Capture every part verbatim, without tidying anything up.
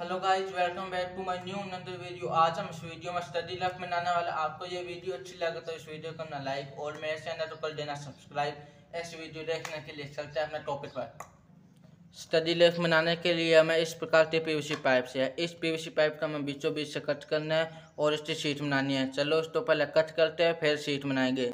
Hello guys, welcome back to my new another video. आज हम इस वीडियो में स्टडी लैब में आने वाला। आपको ये वीडियो अच्छी लगे तो इस वीडियो को ना लाइक और मेरे चैनल को कर देना सब्सक्राइब। ऐसी वीडियो देखने के लिए चलते हैं अपने टॉपिक पर। स्टडी लैब बनाने के लिए हमें इस प्रकार के पीवीसी पाइप से है। इस पीवीसी पाइप का हमें बीचों बीच से कट करना है और इसकी शीट बनानी है। चलो इसको पहले कट करते हैं, फिर शीट बनाएंगे।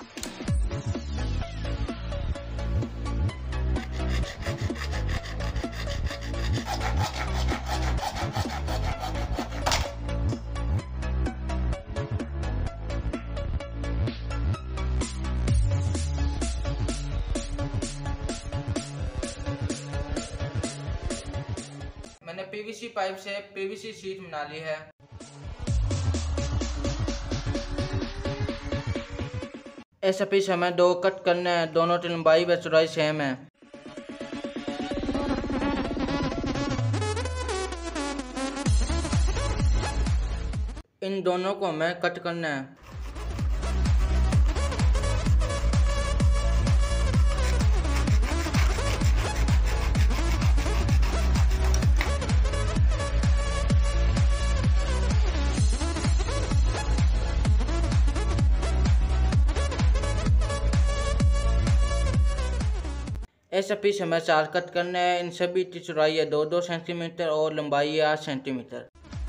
मैंने पीवीसी पाइप से पीवीसी शीट बना ली है। ऐसा पीस हमें दो कट करना है। दोनों की लंबाई व चौड़ाई सेम है। इन दोनों को हमें कट करना है। ऐसा पीस हमें चार कट करना है। इन सभी की चौड़ाई है दो दो सेंटीमीटर और लंबाई है आठ सेंटीमीटर।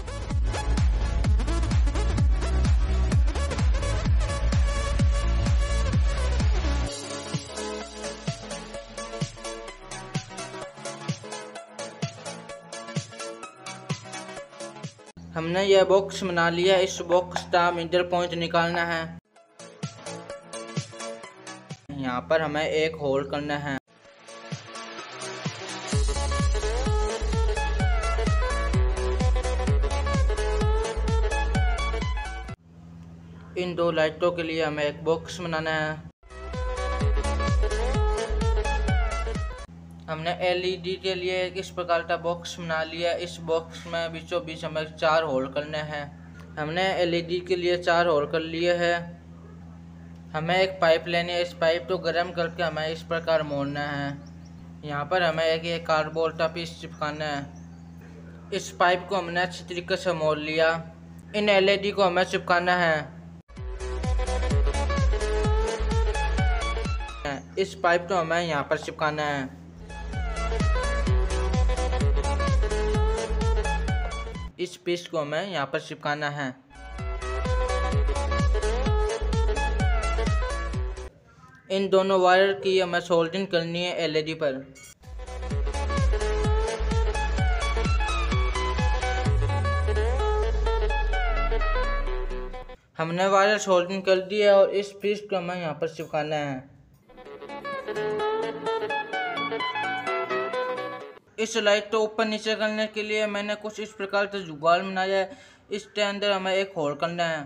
हमने यह बॉक्स बना लिया। इस बॉक्स का मिडल पॉइंट निकालना है। यहाँ पर हमें एक होल करना है। इन दो लाइटों के लिए हमें एक बॉक्स बनाना है। हमने एलईडी के लिए इस प्रकार का बॉक्स बना लिया। इस बॉक्स में बीचों बीच हमें चार होल करने हैं। हमने एलईडी के लिए चार होल कर लिए हैं। हमें एक पाइप लेनी है। इस पाइप को गर्म करके हमें इस प्रकार मोड़ना है। यहाँ पर हमें एक एक कार्डबोर्ड का पीस चिपकाना है। इस पाइप को हमने अच्छी तरीके से मोड़ लिया। इन एलईडी को हमें चिपकाना है। इस पाइप को हमें यहाँ पर चिपकाना है। इस पीस को हमें यहाँ पर चिपकाना है। इन दोनों वायर की हमें सोल्डरिंग करनी है एलईडी पर। हमने वायर सोल्डरिंग कर दी है और इस पीस को हमें यहाँ पर चिपकाना है। इस लाइट को ऊपर नीचे करने के लिए मैंने कुछ इस प्रकार से जुगाड़ बनाया है। इसके अंदर हमें एक होल करना है।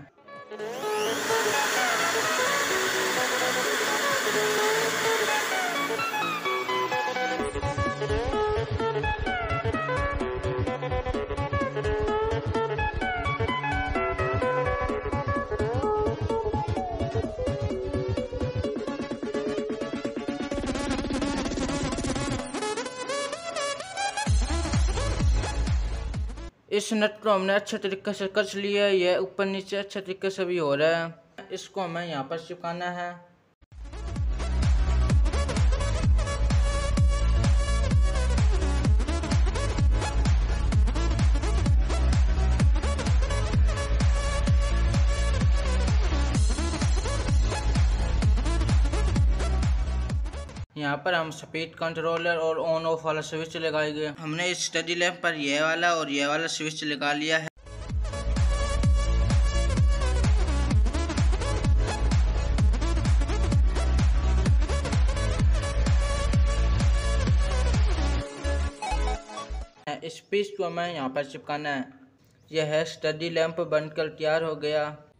इस नट को हमने अच्छे तरीके से कस लिया है। यह ऊपर नीचे अच्छे तरीके से भी हो रहा है। इसको हमें यहाँ पर चिपकाना है। यहाँ पर हम स्पीड कंट्रोलर और ऑन ऑफ वाला स्विच लगाएंगे। हमने इस स्टडी लैंप पर यह वाला और यह वाला स्विच लगा लिया है। इस पीस को हमें यहाँ पर चिपकाना है। यह है स्टडी लैंप बनकर तैयार हो गया।